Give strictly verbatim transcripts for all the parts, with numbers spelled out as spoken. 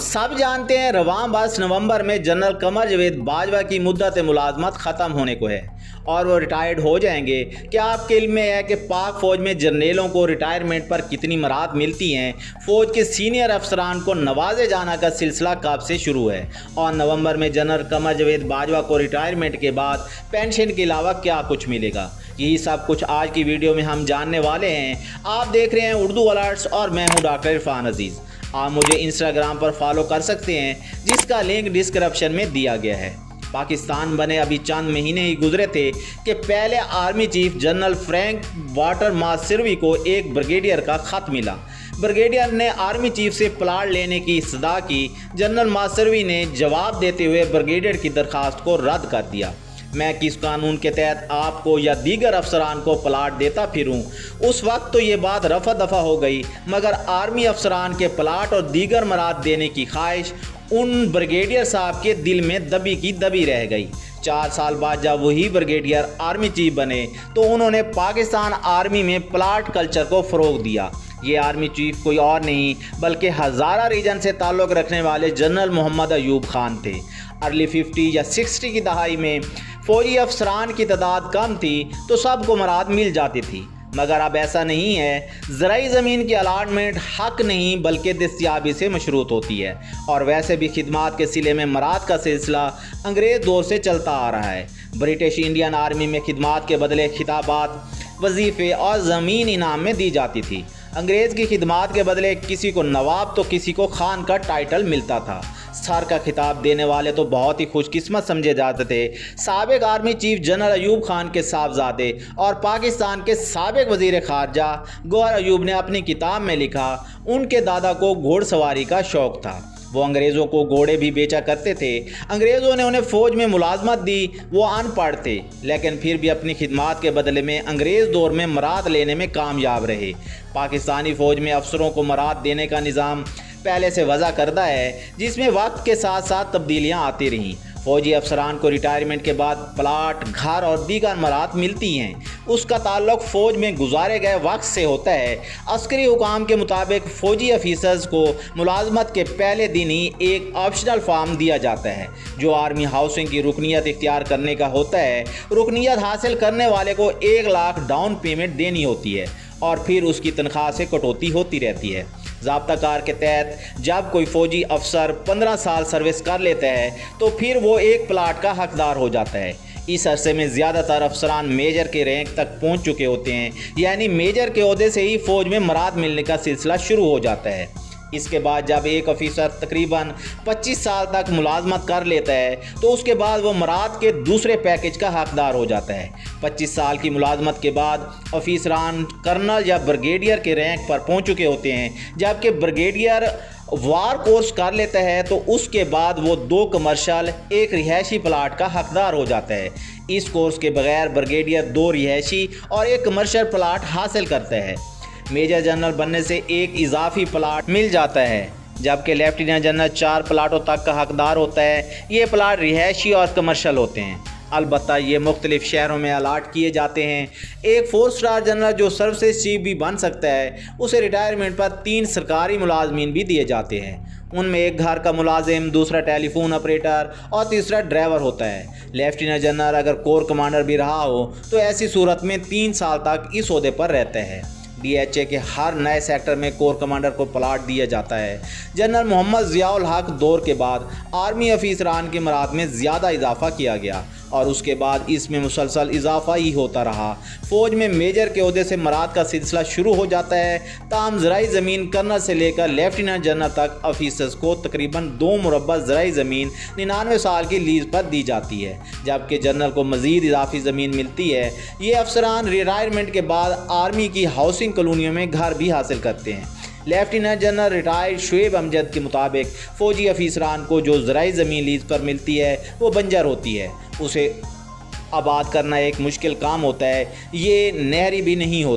सब जानते हैं रवां बस नवंबर में जनरल कमर जावेद बाजवा की मुद्दत मुलाजमत ख़त्म होने को है और वो रिटायर्ड हो जाएंगे। क्या आपके इल्म में है कि पाक फ़ौज में जर्नेलों को रिटायरमेंट पर कितनी मराहत मिलती हैं? फ़ौज के सीनियर अफसरान को नवाजे जाना का सिलसिला कब से शुरू है और नवंबर में जनरल कमर जावेद बाजवा को रिटायरमेंट के बाद पेंशन के अलावा क्या कुछ मिलेगा? यही सब कुछ आज की वीडियो में हम जानने वाले हैं। आप देख रहे हैं उर्दू अलर्ट्स और मैं हूँ डॉक्टर इरफान अजीज़। आप मुझे इंस्टाग्राम पर फॉलो कर सकते हैं जिसका लिंक डिस्क्रिप्शन में दिया गया है। पाकिस्तान बने अभी चंद महीने ही गुजरे थे कि पहले army chief general Frank Walter Messervy को एक ब्रिगेडियर का ख़त मिला। ब्रिगेडियर ने आर्मी चीफ से प्लाट लेने की सदा की। जनरल मार्सिरवी ने जवाब देते हुए ब्रिगेडियर की दरख्वास्त को रद्द कर दिया। मैं किस कानून के तहत आपको या दीगर अफसरान को प्लाट देता फिरूं? उस वक्त तो ये बात रफा दफा हो गई, मगर आर्मी अफसरान के प्लाट और दीगर मराद देने की ख्वाहिश उन ब्रिगेडियर साहब के दिल में दबी की दबी रह गई। चार साल बाद जब वही ब्रिगेडियर आर्मी चीफ बने तो उन्होंने पाकिस्तान आर्मी में प्लाट कल्चर को फ़रोग दिया। ये आर्मी चीफ कोई और नहीं बल्कि हज़ारा रीजन से ताल्लुक़ रखने वाले जनरल मोहम्मद अयूब खान थे। अर्ली फिफ्टी या सिक्सटी की दहाई में फ़ौजी अफसरान की तादाद कम थी तो सबको मराद मिल जाती थी, मगर अब ऐसा नहीं है। ज़राई ज़मीन की अलाटमेंट हक नहीं बल्कि दस्तियाबी से मशरूत होती है और वैसे भी खिदमात के सिले में मराद का सिलसिला अंग्रेज़ दौर से चलता आ रहा है। ब्रिटिश इंडियन आर्मी में खिदमात के बदले खिताबात, वजीफ़े और ज़मीन इनाम में दी जाती थी। अंग्रेज़ की खिदमात के बदले किसी को नवाब तो किसी को खान का टाइटल मिलता था। सर का खिताब देने वाले तो बहुत ही खुशकिस्मत समझे जाते थे। साबिक army chief general Ayub Khan के साहबजादे और पाकिस्तान के साबिक वज़ीर ख़ारजा गौहर अयूब ने अपनी किताब में लिखा, उनके दादा को घोड़सवारी का शौक़ था। वो अंग्रेज़ों को घोड़े भी बेचा करते थे। अंग्रेज़ों ने उन्हें फ़ौज में मुलाजमत दी। वो अनपढ़ थे लेकिन फिर भी अपनी खिदमात के बदले में अंग्रेज़ दौर में मराद लेने में कामयाब रहे। पाकिस्तानी फ़ौज में अफसरों को मराद देने का निज़ाम पहले से वज़ा करदा है, जिसमें वक्त के साथ साथ तब्दीलियाँ आती रहीं। फ़ौजी अफसरान को रिटायरमेंट के बाद प्लाट, घर और दीगर मराद मिलती हैं। उसका ताल्लुक़ फ़ौज में गुजारे गए वक्त से होता है। अस्करी हुकाम के मुताबिक फ़ौजी ऑफिसर्स को मुलाजमत के पहले दिन ही एक ऑप्शनल फार्म दिया जाता है जो आर्मी हाउसिंग की रुकनीत इख्तियार करने का होता है। रुकनीत हासिल करने वाले को एक लाख डाउन पेमेंट देनी होती है और फिर उसकी तनख्वाह से कटौती होती रहती है। ज़ाब्ता कार के तहत जब कोई फ़ौजी अफसर पंद्रह साल सर्विस कर लेता है तो फिर वो एक प्लाट का हकदार हो जाता है। इस अरसे में ज़्यादातर अफसरान मेजर के रैंक तक पहुंच चुके होते हैं, यानी मेजर के ओहदे से ही फ़ौज में मराद मिलने का सिलसिला शुरू हो जाता है। इसके बाद जब एक ऑफिसर तकरीबन पच्चीस साल तक मुलाजमत कर लेता है तो उसके बाद वो मराद के दूसरे पैकेज का हकदार हो जाता है। पच्चीस साल की मुलाजमत के बाद ऑफिसरान कर्नल या ब्रिगेडियर के रैंक पर पहुंच चुके होते हैं। जबकि ब्रिगेडियर वार कोर्स कर लेता है तो उसके बाद वो दो कमर्शल, एक रिहायशी प्लाट का हकदार हो जाता है। इस कोर्स के बगैर ब्रिगेडियर दो रिहायशी और एक कमर्शल प्लाट हासिल करता है। मेजर जनरल बनने से एक इजाफी प्लाट मिल जाता है, जबकि लेफ्टिनेंट जनरल चार प्लाटों तक का हकदार होता है। ये प्लाट रिहायशी और कमर्शल होते हैं। अलबत्ता ये मुख्तलिफ शहरों में अलाट किए जाते हैं। एक फोर स्टार जनरल जो सर्विसेज चीफ भी बन सकता है, उसे रिटायरमेंट पर तीन सरकारी मुलाजमीन भी दिए जाते हैं। उनमें एक घर का मुलाजिम, दूसरा टेलीफोन ऑपरेटर और तीसरा ड्राइवर होता है। लेफ्टिनेंट जनरल अगर कोर कमांडर भी रहा हो तो ऐसी सूरत में तीन साल तक इस ओहदे पर रहता है। डी एच ए के हर नए सेक्टर में कोर कमांडर को प्लाट दिया जाता है। जनरल मोहम्मद ज़ियाउल हक दौर के बाद आर्मी अफीसरान की मराद में ज़्यादा इजाफा किया गया और उसके बाद इसमें मुसलसल इजाफा ही होता रहा। फ़ौज में मेजर के ओहदे से मराद का सिलसिला शुरू हो जाता है। ताम ज़राई ज़मीन कर्नल से लेकर लेफ्टिनेंट जनरल तक ऑफिसर्स को तकरीबन दो मुरब्बा ज़राई ज़मीन निन्यानवे साल की लीज पर दी जाती है, जबकि जनरल को मज़ीद इजाफी ज़मीन मिलती है। ये अफसरान रिटायरमेंट के बाद आर्मी की हाउसिंग कॉलोनियों में घर भी हासिल करते हैं। Lieutenant general retired Shoaib Amjad के मुताबिक फ़ौजी अफीसरान को जो ज़राई ज़मीन लीज पर मिलती है वो बंजर होती है। उसे आबाद करना एक मुश्किल काम होता है। ये नहरी भी नहीं होती।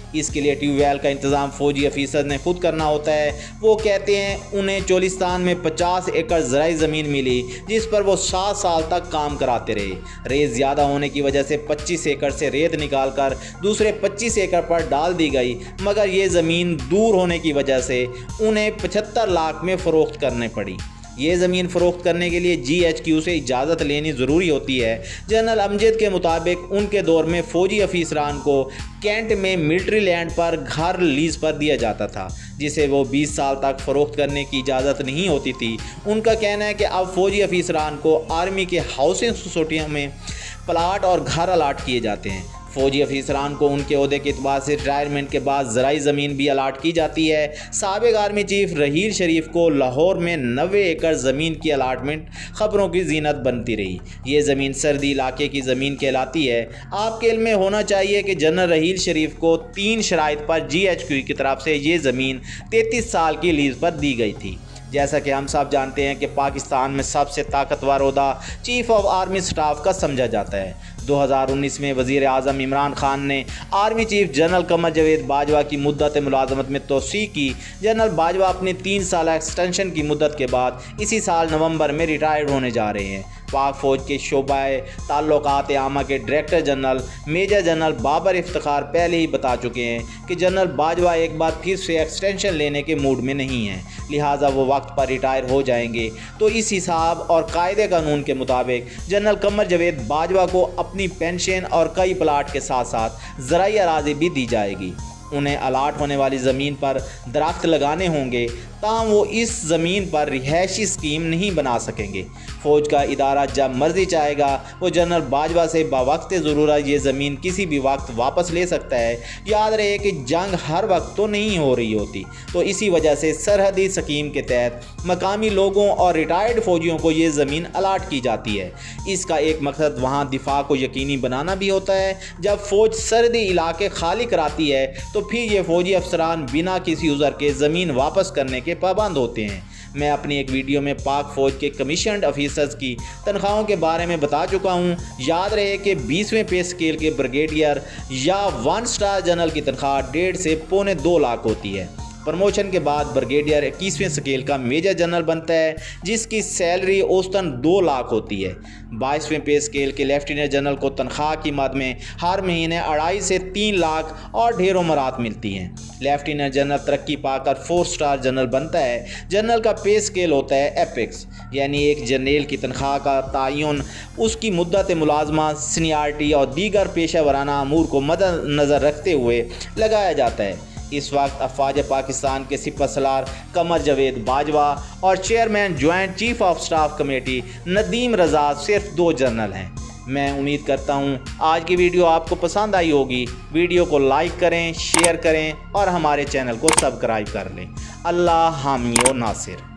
इसके लिए ट्यूबवेल का इंतज़ाम फ़ौजी अफीसर ने खुद करना होता है। वो कहते हैं उन्हें चोलिस्तान में पचास एकड़ ज़राई ज़मीन मिली जिस पर वो सात साल तक काम कराते रहे। रेत ज़्यादा होने की वजह से पच्चीस एकड़ से रेत निकाल कर दूसरे पच्चीस एकड़ पर डाल दी गई, मगर ये ज़मीन दूर होने की वजह से उन्हें पचहत्तर लाख में फ़रोख्त करनी पड़ी। ये ज़मीन फ़रोख्त करने के लिए जी एच क्यू से इजाज़त लेनी ज़रूरी होती है। जनरल अमजद के मुताबिक उनके दौर में फ़ौजी अफीसरान को कैंट में मिलिट्री लैंड पर घर लीज़ पर दिया जाता था जिसे वो बीस साल तक फ़रोख्त करने की इजाज़त नहीं होती थी। उनका कहना है कि अब फ़ौजी अफीसरान को आर्मी के हाउसिंग सोसाइटियों में प्लाट और घर अलाट किए जाते हैं। फ़ौजी अफीसरान को उनके ओहदे के अतबार से रिटायरमेंट के बाद ज़राई ज़मीन भी अलाट की जाती है। साबिक़ आर्मी चीफ रहील शरीफ को लाहौर में नब्बे एकड़ ज़मीन की अलाटमेंट ख़बरों की जीनत बनती रही। ये ज़मीन सर्दी इलाके की ज़मीन कहलाती है। आपके इल्म में होना चाहिए कि जनरल रहील शरीफ को तीन शराइत पर जी एच क्यू की तरफ से ये ज़मीन तैंतीस साल की लीज़ पर दी गई थी। जैसा कि हम सब जानते हैं कि पाकिस्तान में सबसे ताकतवर ओहदा चीफ़ ऑफ आर्मी स्टाफ का समझा जाता है। दो हज़ार उन्नीस में वज़ीर आज़म इमरान खान ने army chief general Qamar Javed Bajwa की मुद्दत मुलाजमत में तोसी की। जनरल बाजवा अपनी तीन साल एक्सटेंशन की मुद्दत के बाद इसी साल नवंबर में रिटायर्ड होने जा रहे हैं। पाक फ़ौज के शोबाए ताल्लुकात आमा के director general major general Babar Iftikhar पहले ही बता चुके हैं कि जनरल बाजवा एक बार फिर से एक्सटेंशन लेने के मूड में नहीं हैं, लिहाजा वो वक्त पर रिटायर हो जाएंगे। तो इस हिसाब और कायदे कानून के मुताबिक जनरल कमर जवेद बाजवा को अपनी पेंशन और कई प्लाट के साथ साथ ज़राई अराज़ी भी दी जाएगी। उन्हें अलाट होने वाली ज़मीन पर दरख्त लगाने होंगे, ताहम वो इस ज़मीन पर रिहायशी स्कीम नहीं बना सकेंगे। फ़ौज का इदारा जब मर्ज़ी चाहेगा वो जनरल बाजवा से बावक्त ज़रूरत ये ज़मीन किसी भी वक्त वापस ले सकता है। याद रहे कि जंग हर वक्त तो नहीं हो रही होती, तो इसी वजह से सरहदी स्कीम के तहत मकामी लोगों और रिटायर्ड फ़ौजियों को ये ज़मीन अलाट की जाती है। इसका एक मकसद वहाँ दिफा को यकीनी बनाना भी होता है। जब फ़ौज सरहदी इलाके खाली कराती है तो फिर ये फ़ौजी अफसरान बिना किसी उज़र के ज़मीन वापस करने के पाबंद होते हैं। मैं अपनी एक वीडियो में पाक फ़ौज के कमीशन्ड ऑफिसर्स की तनख्वाहों के बारे में बता चुका हूँ। याद रहे कि बीसवें पे स्केल के ब्रिगेडियर या वन स्टार जनरल की तनख्वाह डेढ़ से पौने दो लाख होती है। प्रमोशन के बाद ब्रिगेडियर इक्कीसवें स्केल का मेजर जनरल बनता है जिसकी सैलरी औसतन दो लाख होती है। बाईसवें पे स्केल के लेफ्टिनेंट जनरल को तनख्वाह की मद में हर महीने अढ़ाई से तीन लाख और ढेरों मरात मिलती हैं। लेफ्टिनेंट जनरल तरक्की पाकर फोर स्टार जनरल बनता है। जनरल का पे स्केल होता है एपेक्स, यानी एक जनरल की तनख्वाह का तयन उसकी मुद्दत मुलाजमा, सीनियरिटी और दीगर पेशा वराना अमूर को मद्देनज़र रखते हुए लगाया जाता है। इस वक्त अफवाज पाकिस्तान के सिपह सलार कमर जवेद बाजवा और chairman joint chief of staff committee Nadeem Raza सिर्फ दो जनरल हैं। मैं उम्मीद करता हूँ आज की वीडियो आपको पसंद आई होगी। वीडियो को लाइक करें, शेयर करें और हमारे चैनल को सब्सक्राइब कर लें। अल्लाह हामी व नासिर।